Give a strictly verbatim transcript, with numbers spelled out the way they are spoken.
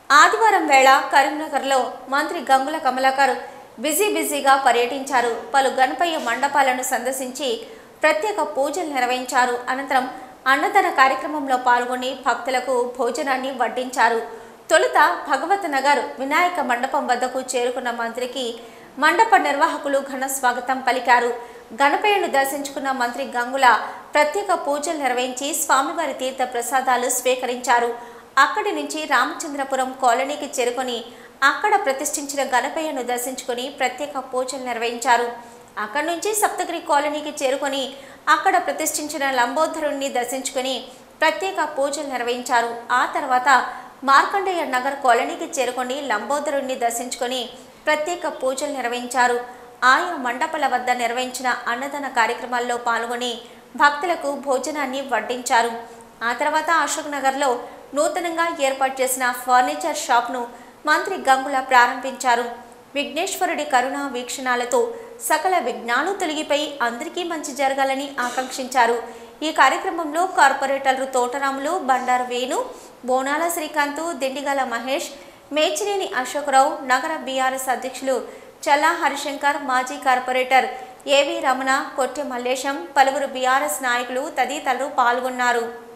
ఆదివారం వేళ కరీంనగర్లో మంత్రి గంగుల కమలాకర్ బిజీ బిజీగా పర్యటించారు. పలు గణపయ్య మండపాలను సందర్శించి ప్రత్యేక పూజలు నిర్వహించారు. అనంతరం అన్నదాన కార్యక్రమంలో పాల్గొని భక్తులకు భోజనాన్ని వడ్డించారు. తొలుత భగవత్ నగర్ వినాయక మండపం వద్దకు చేరుకున్న మంత్రికి మండప నిర్వాహకులు ఘన స్వాగతం పలికారు. గణపయ్యను దర్శించుకున్న మంత్రి గంగుల ప్రత్యేక పూజలు నిర్వహించి స్వామివారి తీర్థ ప్రసాదాలు స్వీకరించారు. అక్కడి నుంచి రామచంద్రపురం కాలనీకి చేరుకొని అక్కడ ప్రతిష్ఠించిన గణపయ్యను దర్శించుకొని ప్రత్యేక పూజలు నిర్వహించారు. అక్కడి నుంచి సప్తగిరి కాలనీకి చేరుకొని అక్కడ ప్రతిష్ఠించిన లంబోదరుణ్ణి దర్శించుకొని ప్రత్యేక పూజలు నిర్వహించారు. ఆ తర్వాత మార్కండేయ నగర్ కాలనీకి చేరుకొని లంబోదరుణ్ణి దర్శించుకొని ప్రత్యేక పూజలు నిర్వహించారు. ఆయా మండపాల వద్ద నిర్వహించిన అన్నదాన కార్యక్రమాల్లో పాల్గొని భక్తులకు భోజనాన్ని వడ్డించారు. ఆ తర్వాత అశోక్ నగర్లో నూతనంగా ఏర్పాటు చేసిన ఫర్నిచర్ షాప్ను మంత్రి గంగుల ప్రారంభించారు. విఘ్నేశ్వరుడి కరుణా వీక్షణాలతో సకల విఘ్నాలు తొలగిపోయి అందరికీ మంచి జరగాలని ఆకాంక్షించారు. ఈ కార్యక్రమంలో కార్పొరేటర్లు తోటరాములు, బండారు వేణు, బోనాల శ్రీకాంత్, దిండిగల మహేష్, మేచినేని అశోకరావు, నగర బీఆర్ఎస్ అధ్యక్షులు చల్లా హరిశంకర్, మాజీ కార్పొరేటర్ ఏవి రమణ, కొట్టె మల్లేశం, పలువురు బీఆర్ఎస్ నాయకులు తదితరులు పాల్గొన్నారు.